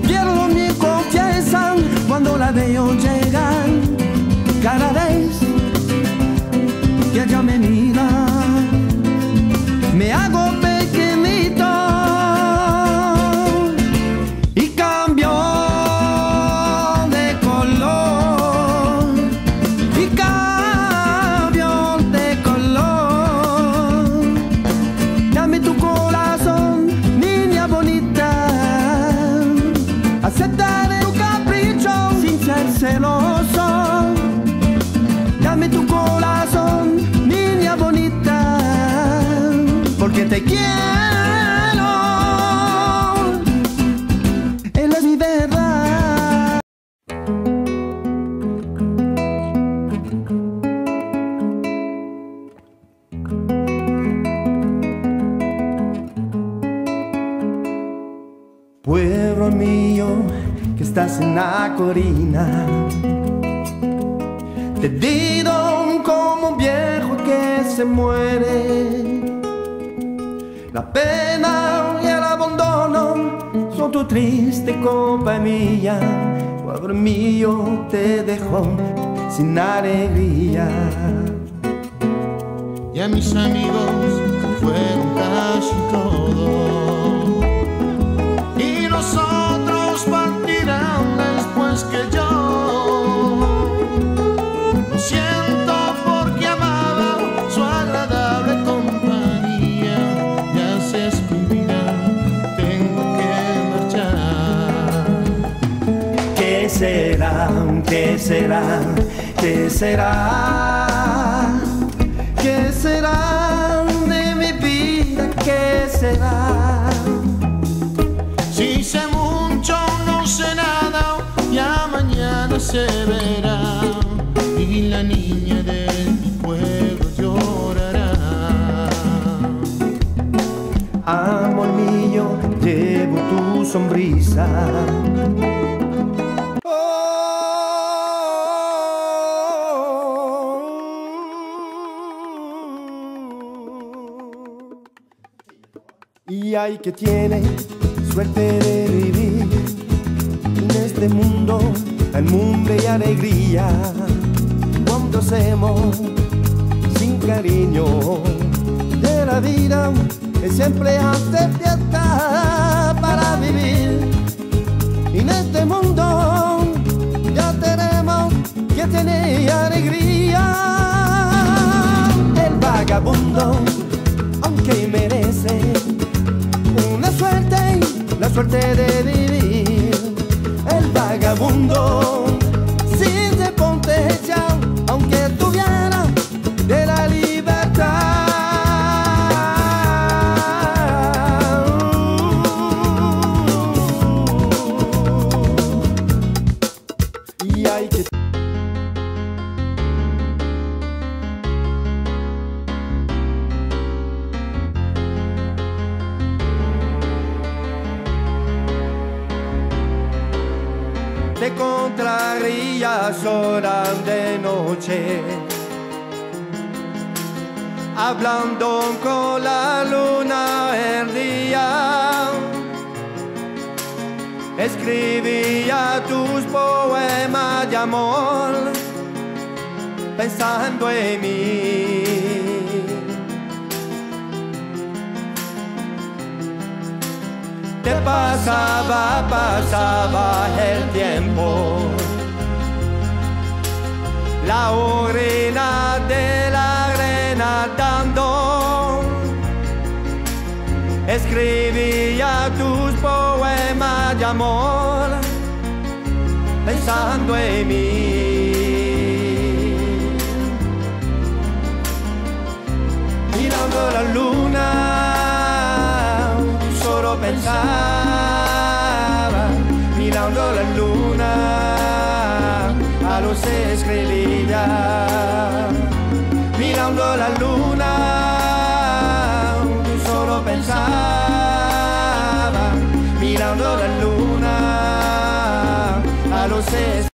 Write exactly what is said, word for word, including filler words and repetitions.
pierdo mi confianza cuando la veo llegar. Cada vez que ella me mira, me hago pequeñito y cambio de color, y cambio de color. Dame tu corazón, niña bonita, aceptaré tu capricho sin ser celoso. Dame tu corazón, niña bonita, porque te quiero. Él es mi verdad. Pueblo mío, que estás en la colina, perdido como un viejo que se muere. La pena y el abandono son tu triste compañía. Pueblo mío, te dejo sin alegría. Y a mis amigos fueron casi todos, y los otros partirán después que yo. Lo siento porque amaba su agradable compañía. Ya se escribirá, tengo que marchar. ¿Qué será? ¿Qué será? ¿Qué será? ¿Qué será de mi vida? ¿Qué será? Si sé mucho, no sé nada, ya mañana se verá. Y la niña de mi pueblo llorará. Amor mío, llevo tu sonrisa. Y hay que tiene suerte de vivir en este mundo, el mundo y alegría. Cuando hacemos sin cariño de la vida, que siempre hace fiesta para vivir. Y en este mundo ya tenemos que tener alegría. El vagabundo, aunque merece una suerte, la suerte de vivir. El vagabundo, si se ponte ya, aunque tuviera de la libertad. Y hay que te encontrarías horas de noche hablando con la luna el día. Escribía tus poemas de amor pensando en mí. Te pasaba, pasaba el tiempo, la orina de la arena dando. Escribía tus poemas de amor pensando en mí. Mirando la luna, solo pensaba, mirando la luna, a los escribía. Mirando la luna, solo pensaba, mirando la luna, a los escribía.